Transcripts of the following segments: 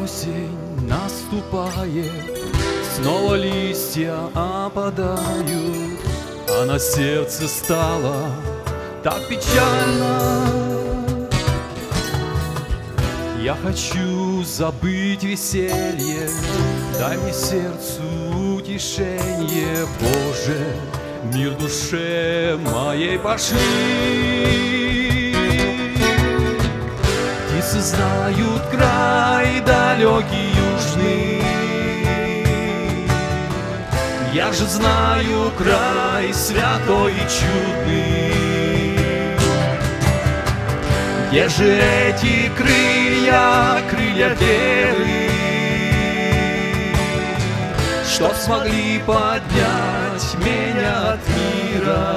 осень наступает, снова листья опадают, а на сердце стало так печально. Я хочу забыть веселье, дай мне сердцу утешение, Боже, мир душе моей пошли. Птицы знают край далекий южный, я же знаю край святой и чудный. Где же эти крылья, крылья веры, что смогли поднять меня от мира?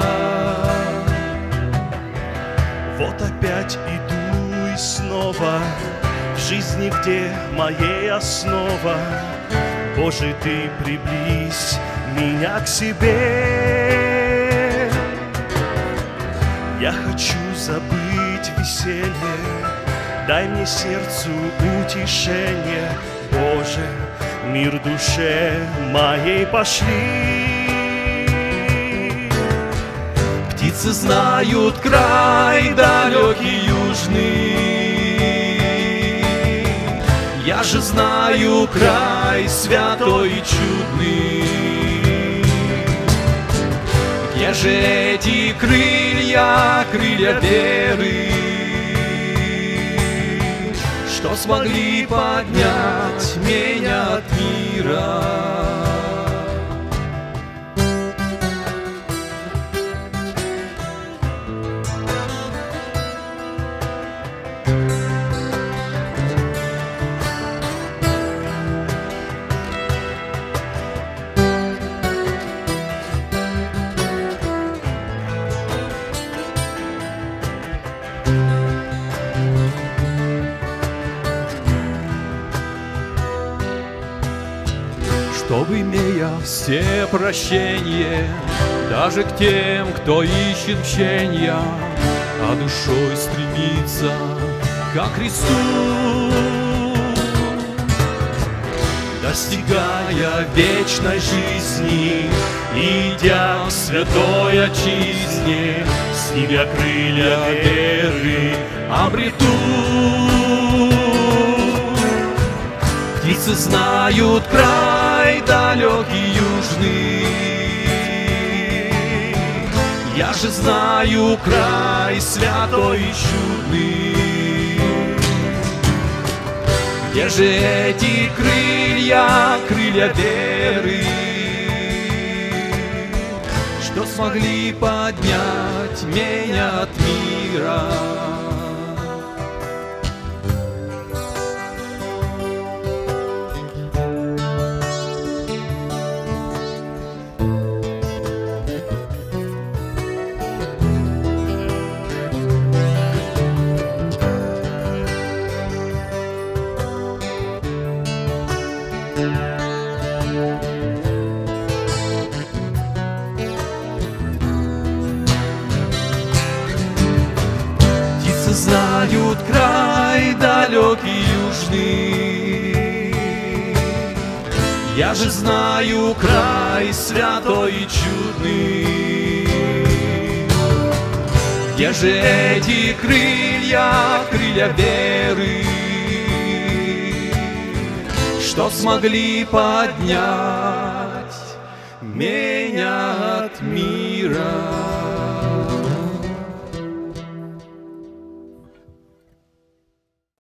Вот опять иду и снова в жизни, где моей основа. Боже, Ты приблизь меня к себе. Я хочу забыть веселье, дай мне сердцу утешение, Боже, мир душе моей пошли. Птицы знают край далекий южный, я же знаю край святой и чудный. Где же эти крылья, крылья веры, что смогли поднять меня от мира? Чтобы, имея все прощения, даже к тем, кто ищет мщения, а душой стремится ко Христу, достигая вечной жизни, идя к святой отчизне, с ним я крылья веры обрету. Птицы знают край далекий южный, я же знаю край святой и чудный. Где же эти крылья, крылья веры, что смогли поднять меня от мира? Птицы знают край далекий южный, я же знаю край святой и чудный. Где же эти крылья, крылья веры, что смогли поднять меня от мира?